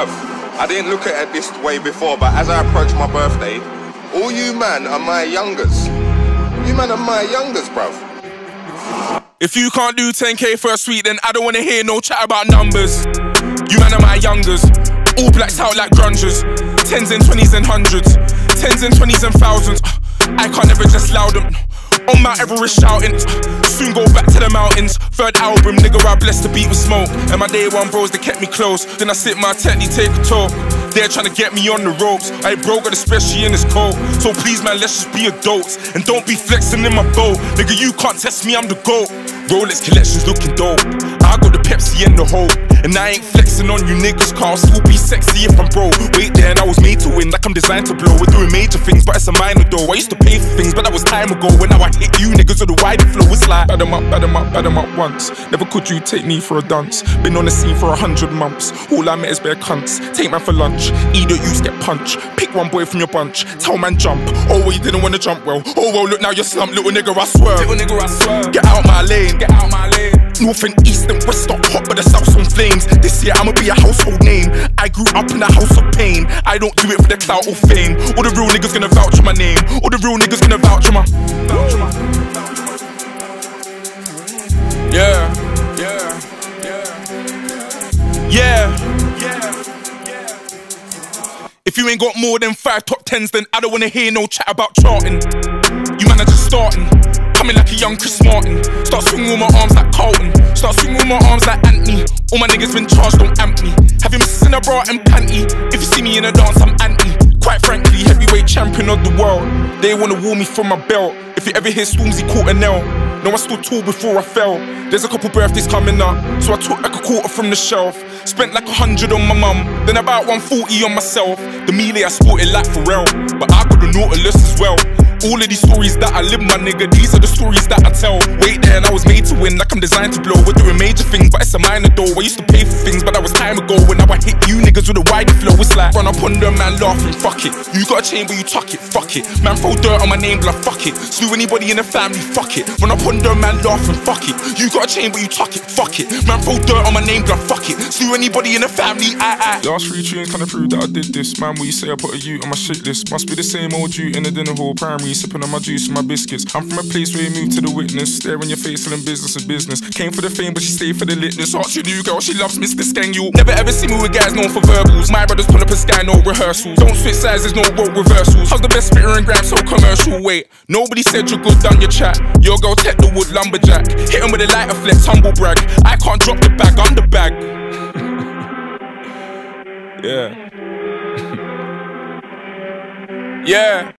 Bruv, I didn't look at it this way before, but as I approach my birthday, all you man are my youngers. You man are my youngers, bruv. If you can't do 10K first week, then I don't wanna hear no chat about numbers. You man are my youngers, all blacked out like grungers. 10s and 20s and 100s, 10s and 20s and thousands. I can't ever just loud them. On Mount Everest shouting, soon go back to the mountains. Third album, nigga, I blessed the beat with smoke. And my day one bros, they kept me close. Then I sit my tent, take a tour. They're trying to get me on the ropes. I broke it, especially in this cold. So please, man, let's just be adults. And don't be flexing in my boat. Nigga, you can't test me, I'm the GOAT. Rolex collections looking dope. I got the Pepsi and the Hope. And I ain't flexing on you niggas, car still be sexy if I'm broke. Wait there, and I was made to win, like I'm designed to blow. We're doing major things, but it's a minor though. I used to pay for things, but that was time ago. When now I hit you niggas with a wider flow, it's like bad 'em up, bad 'em up, bad 'em up once. Never could you take me for a dance. Been on the scene for 100 months. All I met is bare cunts. Take man for lunch, either you get punched. Pick one boy from your bunch, tell man jump. Oh well, you didn't wanna jump well. Oh well, look now you're slumped, little nigga, I swear. Little nigga, I swear. Get out my lane, get out my lane. North and east and west stop hot, but the south's on flames. This year I'ma be a household name. I grew up in a house of pain. I don't do it for the clout or fame. All the real niggas gonna vouch for my name. All the real niggas gonna vouch for my. Yeah, yeah, yeah, yeah, yeah. If you ain't got more than 5 top 10s, then I don't wanna hear no chat about charting. You man are just starting. Coming like a young Chris Martin. Start swinging with my arms like Carlton. Start swinging with my arms like Anthony. All my niggas been charged, don't amp me. Have you missing a bra and panty? If you see me in a dance, I'm anti. Quite frankly, heavyweight champion of the world. They wanna woo me from my belt. If you ever hear Stormzy caught a nail, no, I stood tall before I fell. There's a couple birthdays coming up, so I took like a quarter from the shelf. Spent like 100 on my mum, then about 140 on myself. The melee I sported like Pharrell, but I got the Nautilus as well. All of these stories that I live, my nigga, these are the stories that I tell. Wait there, and I was made to win, like I'm designed to blow. We're doing major things, but it's a minor though. I used to pay for things, but that was time ago. When now I hit you niggas with a wider flow, it's like run up on them, man, laughing, fuck it. You got a chain, but you tuck it, fuck it. Man, throw dirt on my name, blood, fuck it. Slew anybody in the family, fuck it. Run up on them, man, laughing, fuck it. You got a chain, but you tuck it, fuck it. Man, throw dirt on my name, blood, fuck it. Slew anybody in the family, Last 3 tunes kinda prove that I did this. Man, what you say I put a U on my shit list. Must be the same old you in the dinner hall, primary, sipping on my juice and my biscuits. I'm from a place where you move to the witness. Stare in your face, telling business is business. Came for the fame, but she stayed for the litness. Ask your new girl, she loves Mr. Skang. You never ever see me with guys known for verbals. My brothers pull up a sky, no rehearsals. Don't switch sides, there's no role reversals. How's the best spitter and grab so commercial? Wait, nobody said you're good, done your chat. Your girl tech the wood lumberjack. Hit him with a lighter flex, humble brag. I can't drop the bag, I'm the bag. Yeah. Yeah.